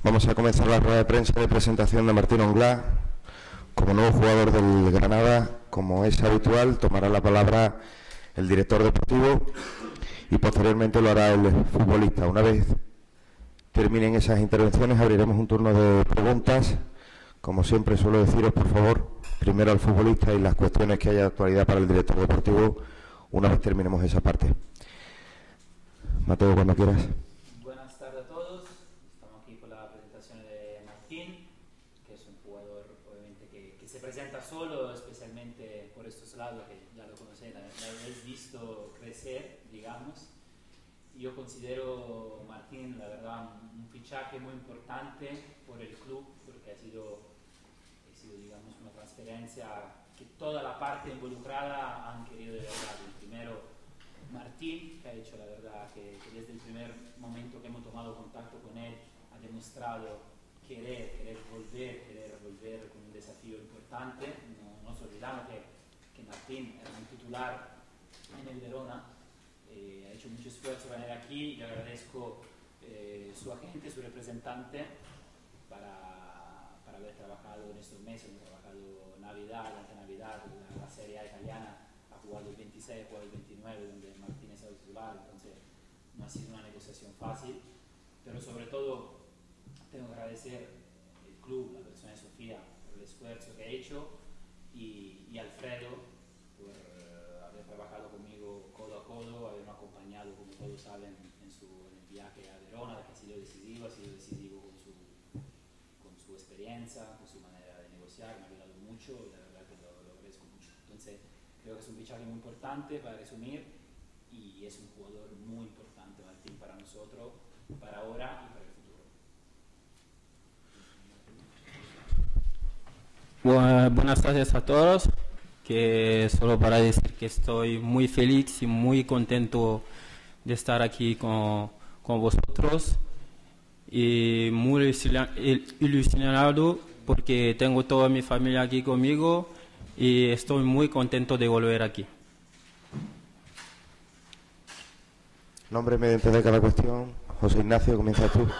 Vamos a comenzar la rueda de prensa de presentación de Martín Onglá. Como nuevo jugador del Granada, como es habitual, tomará la palabra el director deportivo y posteriormente lo hará el futbolista. Una vez terminen esas intervenciones, abriremos un turno de preguntas. Como siempre suelo deciros, por favor, primero al futbolista y las cuestiones que haya de actualidad para el director deportivo, una vez terminemos esa parte. Mateo, cuando quieras. Buenas tardes a todos. Estamos aquí con la presentación de Martín, que es un jugador obviamente que se presenta solo, especialmente por estos lados, que ya lo conocéis, la habéis visto crecer, digamos. Yo considero Martín, la verdad, un fichaje muy importante por el club, porque ha sido digamos, una transferencia que toda la parte involucrada han querido de verdad. El primero, Martín, que ha hecho la verdad que desde el primer momento que hemos tomado contacto con él ha demostrado querer volver con un desafío importante. No nos olvidamos que Martín era un titular en el Verona, ha hecho mucho esfuerzo para venir aquí. Le agradezco su agente, su representante, para haber trabajado en estos meses. Hemos trabajado Navidad, ante Navidad, la Serie A italiana. Ha jugado el 26, ha jugado el 29, donde Martínez era el titular, entonces no ha sido una negociación fácil, pero sobre todo tengo que agradecer el club, la persona de Sofía, por el esfuerzo que ha hecho, y Alfredo por haber trabajado conmigo codo a codo, haberme acompañado, como todos saben, en el viaje a Verona, que ha sido decisivo con su experiencia, con su manera de negociar. Me ha ayudado mucho y la verdad que lo agradezco mucho. Entonces, creo que es un fichaje muy importante, para resumir, y es un jugador muy importante, Martín, para nosotros, para ahora y para el futuro. Buenas tardes a todos, que solo para decir que estoy muy feliz y muy contento de estar aquí con vosotros, y muy ilusionado porque tengo toda mi familia aquí conmigo y estoy muy contento de volver aquí. Nombre mediante de cada cuestión. José Ignacio, comienzas tú.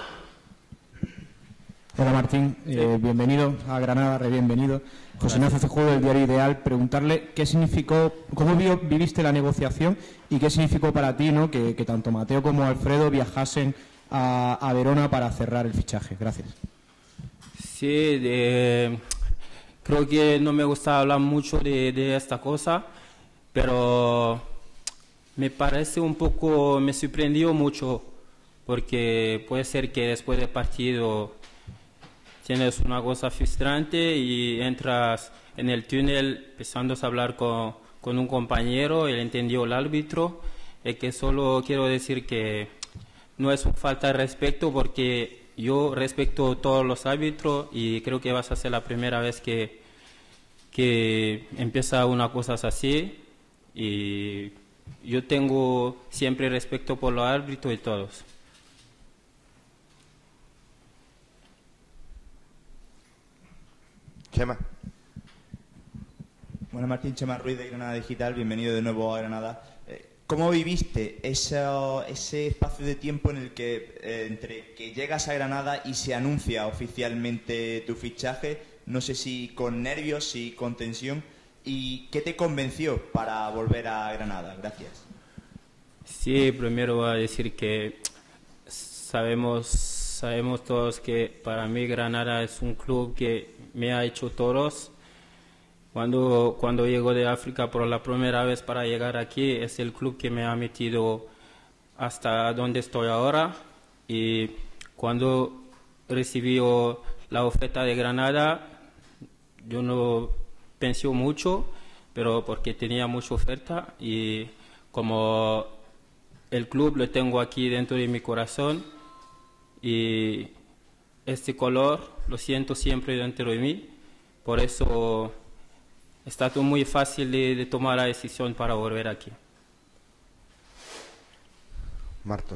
Hola Martín, bienvenido a Granada, bienvenido. José Ignacio Cejudo, del diario Ideal. Preguntarle qué significó, cómo viviste la negociación y qué significó para ti, ¿no?, que tanto Mateo como Alfredo viajasen a Verona para cerrar el fichaje. Gracias. Sí, creo que no me gusta hablar mucho de esta cosa, pero me parece un poco, me sorprendió mucho, porque puede ser que después del partido tienes una cosa frustrante y entras en el túnel empezando a hablar con un compañero, él entendió el árbitro, y que solo quiero decir que no es una falta de respeto, porque yo respeto a todos los árbitros y creo que vas a ser la primera vez que empieza una cosa así, y yo tengo siempre respeto por los árbitros y todos. Chema. Bueno, Martín, Chema Ruiz de Granada Digital, bienvenido de nuevo a Granada. ¿Cómo viviste ese espacio de tiempo en el que entre que llegas a Granada y se anuncia oficialmente tu fichaje? No sé si con nervios, si con tensión. ¿Y qué te convenció para volver a Granada? Gracias. Sí, primero voy a decir que sabemos todos que para mí Granada es un club que me ha hecho toros. Cuando llego de África por la primera vez para llegar aquí, es el club que me ha metido hasta donde estoy ahora. Y cuando recibí la oferta de Granada, yo no pensé mucho, pero porque tenía mucha oferta, y como el club lo tengo aquí dentro de mi corazón, y este color lo siento siempre dentro de mí, por eso está todo muy fácil de tomar la decisión para volver aquí. Martos.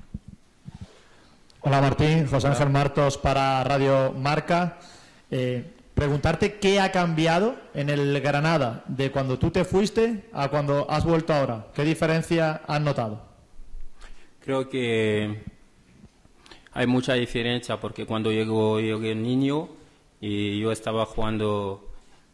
Hola Martín, José Ángel Martos para Radio Marca. Preguntarte qué ha cambiado en el Granada de cuando tú te fuiste a cuando has vuelto ahora. ¿Qué diferencia has notado? Creo que hay mucha diferencia porque cuando llegué niño y yo estaba jugando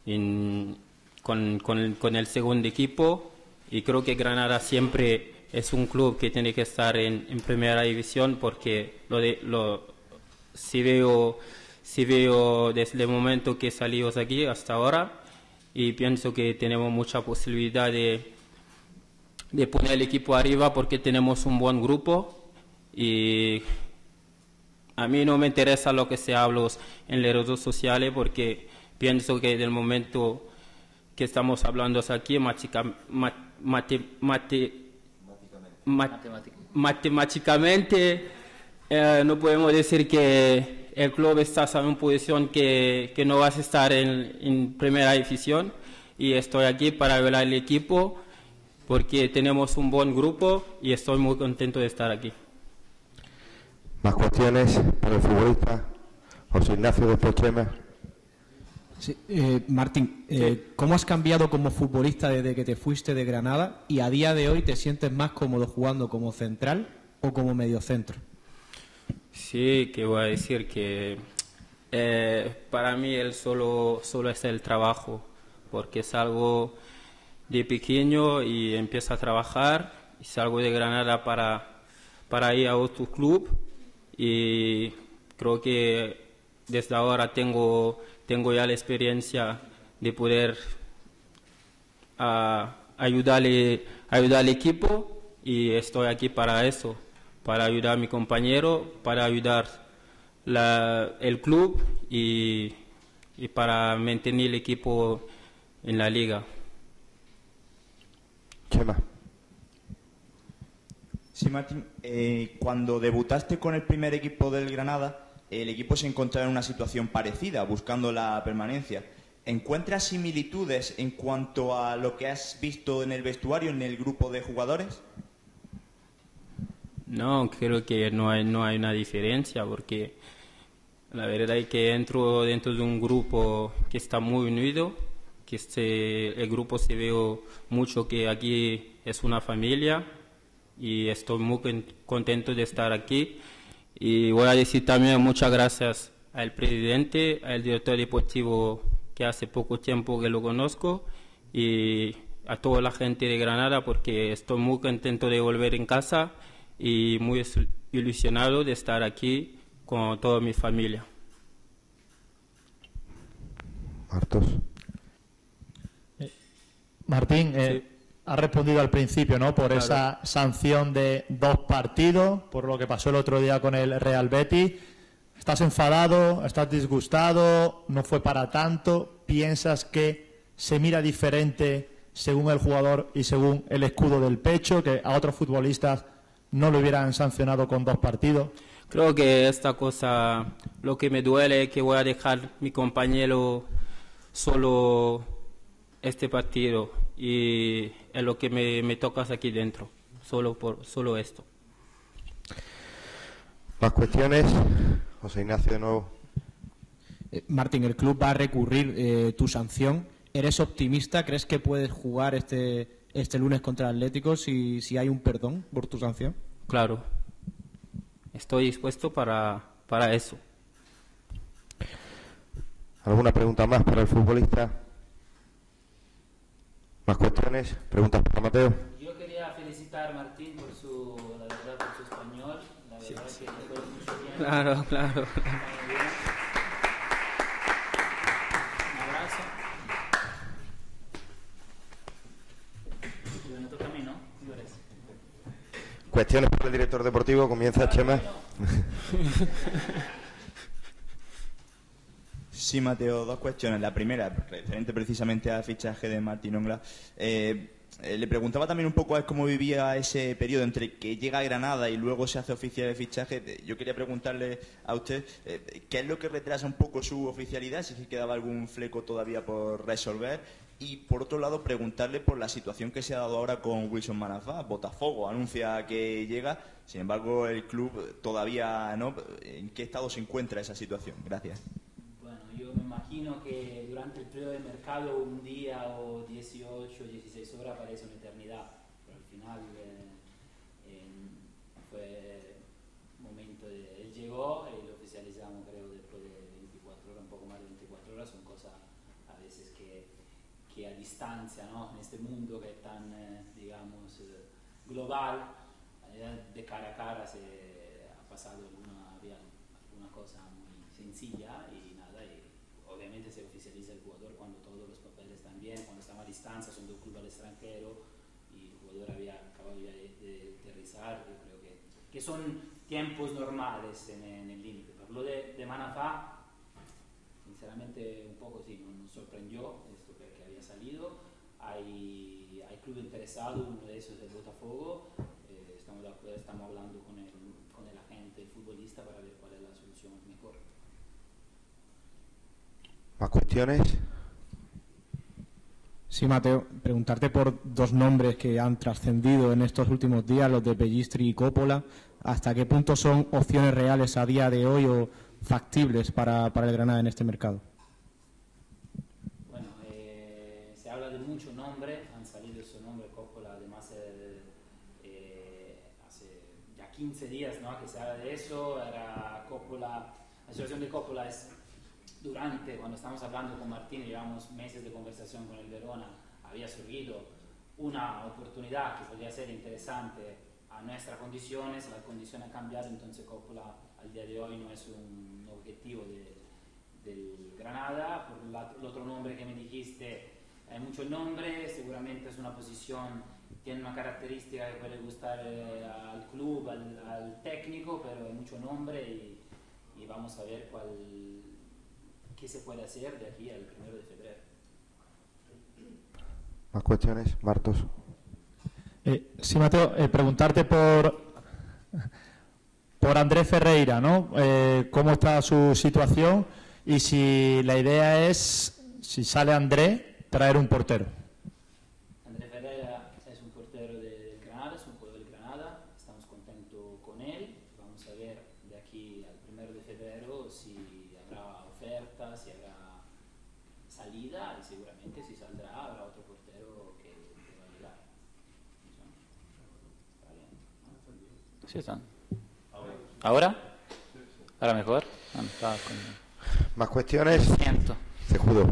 con el segundo equipo y creo que Granada siempre es un club que tiene que estar en primera división porque si veo desde el momento que salimos aquí hasta ahora y pienso que tenemos mucha posibilidad de poner el equipo arriba porque tenemos un buen grupo y a mí no me interesa lo que se habla en las redes sociales porque pienso que del momento que estamos hablando aquí matemáticamente no podemos decir que el club está en una posición que no vas a estar en primera división y estoy aquí para ayudar al equipo porque tenemos un buen grupo y estoy muy contento de estar aquí. Más cuestiones para el futbolista José Ignacio de Chema. Sí, Martín, ¿cómo has cambiado como futbolista desde que te fuiste de Granada y a día de hoy te sientes más cómodo jugando como central o como mediocentro? Sí, que voy a decir que para mí el solo es el trabajo, porque salgo de pequeño y empiezo a trabajar y salgo de Granada para ir a otro club y creo que desde ahora tengo ya la experiencia de poder ayudar al equipo y estoy aquí para eso, para ayudar a mi compañero, para ayudar el club y para mantener el equipo en la liga. Chema. Sí, Martín, cuando debutaste con el primer equipo del Granada, el equipo se encontraba en una situación parecida, buscando la permanencia. ¿Encuentras similitudes en cuanto a lo que has visto en el vestuario, en el grupo de jugadores? No, creo que no hay una diferencia, porque la verdad es que entro dentro de un grupo que está muy unido, el grupo se ve mucho que aquí es una familia y estoy muy contento de estar aquí. Y voy a decir también muchas gracias al presidente, al director deportivo que hace poco tiempo que lo conozco y a toda la gente de Granada porque estoy muy contento de volver en casa y muy ilusionado de estar aquí con toda mi familia. Martos. Martín, Sí. has respondido al principio, ¿no? Por Claro. esa sanción de 2 partidos, por lo que pasó el otro día con el Real Betis. ¿Estás enfadado? ¿Estás disgustado? ¿No fue para tanto? ¿Piensas que se mira diferente según el jugador y según el escudo del pecho, que a otros futbolistas no lo hubieran sancionado con 2 partidos? Creo que esta cosa, lo que me duele es que voy a dejar mi compañero solo este partido y es lo que me tocas aquí dentro, solo esto. Más cuestiones. José Ignacio de nuevo. Martín, el club va a recurrir tu sanción. ¿Eres optimista? ¿Crees que puedes jugar este lunes contra el Atlético si hay un perdón por tu sanción? Claro, estoy dispuesto para eso. ¿Alguna pregunta más para el futbolista? ¿Más cuestiones? ¿Preguntas para Mateo? Yo quería felicitar a Martín por su español. La verdad que le fue mucho bien. Claro. Muy bien. Un abrazo. Y me toca a mí, ¿no? Señores. Cuestiones para el director deportivo. Comienza Chema. Sí, Mateo, 2 cuestiones. La primera, referente precisamente al fichaje de Martín Ongla. Le preguntaba también un poco a él cómo vivía ese periodo entre que llega a Granada y luego se hace oficial el fichaje. Yo quería preguntarle a usted qué es lo que retrasa un poco su oficialidad, si es que quedaba algún fleco todavía por resolver. Y por otro lado, preguntarle por la situación que se ha dado ahora con Wilson Manafá. Botafogo anuncia que llega, sin embargo, el club todavía no. ¿En qué estado se encuentra esa situación? Gracias. Bueno, yo me imagino que durante el periodo de mercado un día o 18, 16 horas parece una eternidad, pero al final fue momento de... Él llegó distancia, ¿no? En este mundo que es tan, digamos, global, de cara a cara se ha pasado alguna cosa muy sencilla y nada, y obviamente se oficializa el jugador cuando todos los papeles están bien, cuando estamos a distancia, son de un club al extranjero y el jugador había acabado ya de aterrizar. Yo creo que son tiempos normales en el límite. Por lo de Manafá, sinceramente un poco sí, nos sorprendió esto que había salido. Hay club interesado, uno de esos es el Botafogo. Estamos hablando con el agente, el futbolista, para ver cuál es la solución mejor. ¿Más cuestiones? Sí, Mateo, preguntarte por dos nombres que han trascendido en estos últimos días, los de Pellistri y Coppola. ¿Hasta qué punto son opciones reales a día de hoy o factibles para el Granada en este mercado? Bueno, se habla de muchos nombres, han salido esos nombres. Coppola, además, hace ya 15 días, ¿no?, que se habla de eso. Era Coppola, la situación de Coppola es... cuando estamos hablando con Martín, llevamos meses de conversación con el Verona, había surgido una oportunidad que podría ser interesante a nuestras condiciones, las condiciones han cambiado, entonces Coppola al día de hoy no es un objetivo del Granada. Por el otro nombre que me dijiste, hay muchos nombres, seguramente es una posición, tiene una característica que puede gustar al club, al técnico, pero hay mucho nombre y vamos a ver qué se puede hacer de aquí al 1 de febrero. ¿Más cuestiones? Martos. Sí, Mateo, preguntarte por Andrés Ferreira, ¿no? ¿Cómo está su situación? Y si la idea es, si sale Andrés, traer un portero. Andrés Ferreira es un portero del Granada, es un jugador del Granada, estamos contentos con él. Vamos a ver de aquí al 1 de febrero si habrá ofertas, si habrá salida, y seguramente si saldrá habrá otro portero que va a llegar. ¿Está bien? Sí, están. ¿Ahora? ¿Ahora mejor? ¿Más cuestiones? Siento. Cejudo.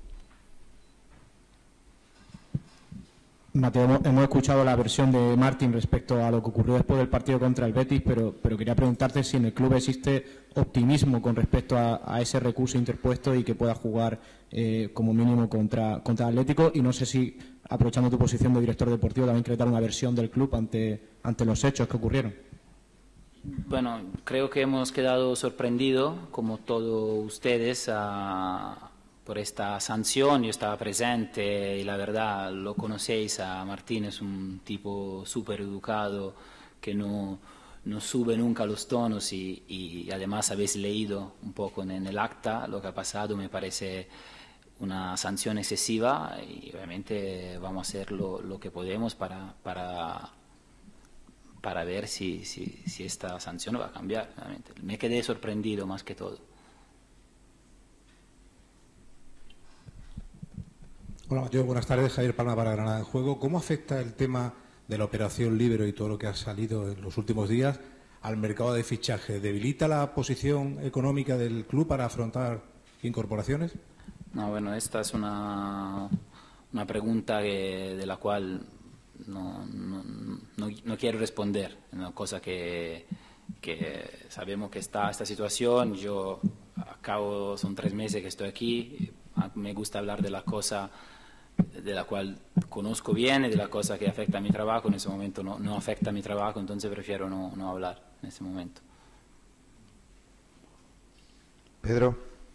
Mateo, hemos escuchado la versión de Martín respecto a lo que ocurrió después del partido contra el Betis, pero quería preguntarte si en el club existe optimismo con respecto a ese recurso interpuesto y que pueda jugar como mínimo contra Atlético, y no sé si, aprovechando tu posición de director deportivo, también quieres dar una versión del club ante los hechos que ocurrieron. Bueno, creo que hemos quedado sorprendidos, como todos ustedes, por esta sanción. Yo estaba presente y la verdad lo conocéis a Martín, es un tipo súper educado que no sube nunca los tonos y además habéis leído un poco en el acta lo que ha pasado. Me parece una sanción excesiva y obviamente vamos a hacer lo que podemos para ver si esta sanción va a cambiar. Realmente. Me quedé sorprendido más que todo. Hola Mateo, buenas tardes. Javier Palma para Granada en Juego. ¿Cómo afecta el tema de la operación Libero y todo lo que ha salido en los últimos días al mercado de fichaje? ¿Debilita la posición económica del club para afrontar incorporaciones? No, bueno, esta es una pregunta de la cual no quiero responder. Es una cosa que sabemos que está esta situación. Yo son 3 meses que estoy aquí. Me gusta hablar de la cosa de la cual conozco bien y de la cosa que afecta a mi trabajo. En ese momento no afecta a mi trabajo, entonces prefiero no hablar en ese momento. Pedro.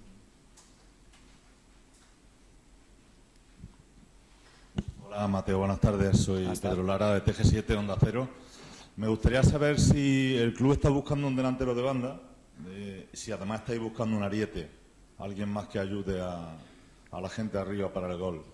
Hola Mateo, buenas tardes. Soy Pedro Lara de TG7 Onda Cero. Me gustaría saber si el club está buscando un delantero de banda, si además estáis buscando un ariete, alguien más que ayude a la gente arriba para el gol.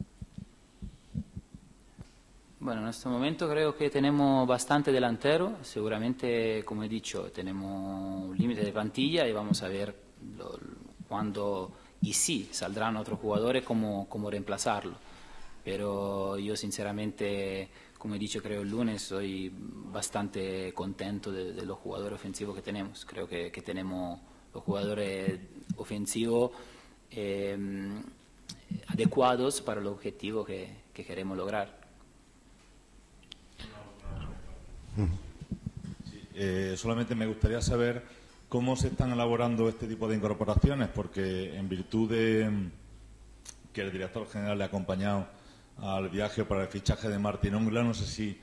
Bueno, en este momento creo que tenemos bastante delantero. Seguramente, como he dicho, tenemos un límite de plantilla y vamos a ver cuándo y si saldrán otros jugadores cómo reemplazarlo. Pero yo sinceramente, como he dicho creo el lunes, soy bastante contento de los jugadores ofensivos que tenemos. Creo que tenemos los jugadores ofensivos adecuados para el objetivo que queremos lograr. Solamente me gustaría saber cómo se están elaborando este tipo de incorporaciones, porque en virtud de que el director general le ha acompañado al viaje para el fichaje de Martín Ongla, no sé si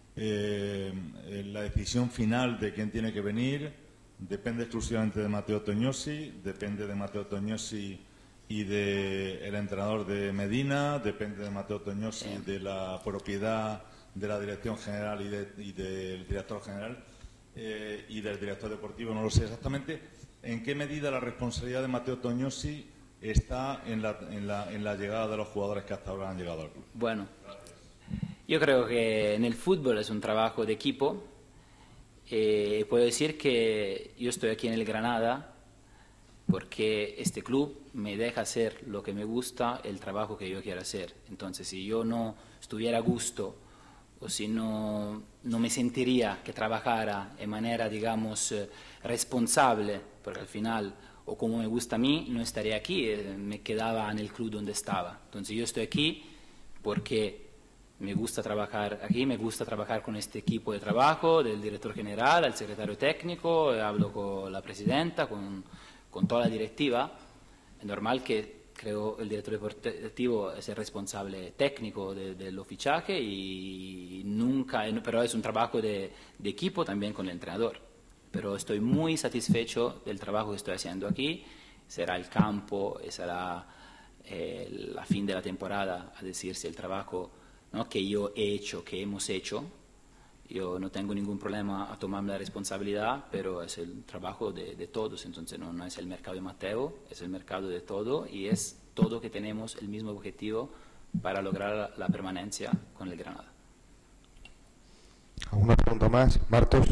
la decisión final de quién tiene que venir depende exclusivamente de Matteo Tognosi, depende de Matteo Tognosi y del entrenador de Medina, depende de Matteo Tognosi, de la propiedad de la dirección general y del director general y del director deportivo. No lo sé exactamente en qué medida la responsabilidad de Matteo Tognosi está en la llegada de los jugadores que hasta ahora han llegado al club. Bueno, yo creo que en el fútbol es un trabajo de equipo. Puedo decir que yo estoy aquí en el Granada porque este club me deja hacer lo que me gusta, el trabajo que yo quiero hacer. Entonces, si yo no estuviera a gusto o si no me sentiría que trabajara de manera, digamos, responsable, porque al final, o como me gusta a mí, no estaría aquí, me quedaba en el club donde estaba. Entonces yo estoy aquí porque me gusta trabajar aquí, me gusta trabajar con este equipo de trabajo, del director general, al secretario técnico, hablo con la presidenta, con toda la directiva. Es normal que creo el director deportivo es el responsable técnico de los fichajes y nunca, pero es un trabajo de equipo también con el entrenador. Pero estoy muy satisfecho del trabajo que estoy haciendo aquí. Será el campo, será la fin de la temporada, a decir si el trabajo, ¿no?, que yo he hecho, que hemos hecho. Yo no tengo ningún problema a tomarme la responsabilidad, pero es el trabajo de todos. Entonces no es el mercado de Matteo, es el mercado de todo y es todo que tenemos el mismo objetivo para lograr la permanencia con el Granada. ¿Alguna pregunta más? Martos.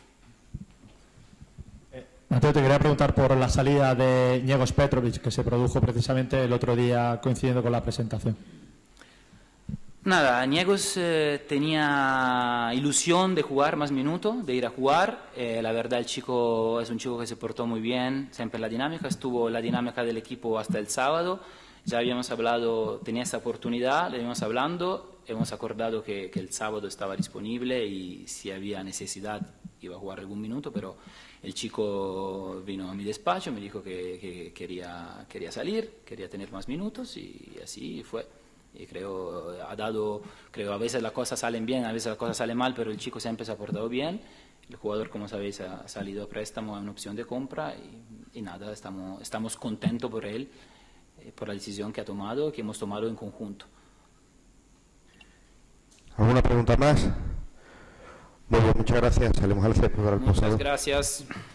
Mateo, te quería preguntar por la salida de Njegos Petrovic, que se produjo precisamente el otro día coincidiendo con la presentación. Nada, Njegos tenía ilusión de jugar más minutos, de ir a jugar. La verdad, el chico es un chico que se portó muy bien, siempre en la dinámica, estuvo la dinámica del equipo hasta el sábado. Ya habíamos hablado, tenía esa oportunidad, le íbamos hablando, hemos acordado que el sábado estaba disponible y si había necesidad iba a jugar algún minuto, pero el chico vino a mi despacho, me dijo que quería salir, quería tener más minutos y así fue. Y creo a veces las cosas salen bien, a veces las cosas salen mal, pero el chico siempre se ha portado bien. El jugador, como sabéis, ha salido a préstamo, es una opción de compra y nada, estamos contentos por él, por la decisión que ha tomado, que hemos tomado en conjunto. ¿Alguna pregunta más? Muy bien, muchas gracias. Salimos al césped para el pasado. Muchas gracias.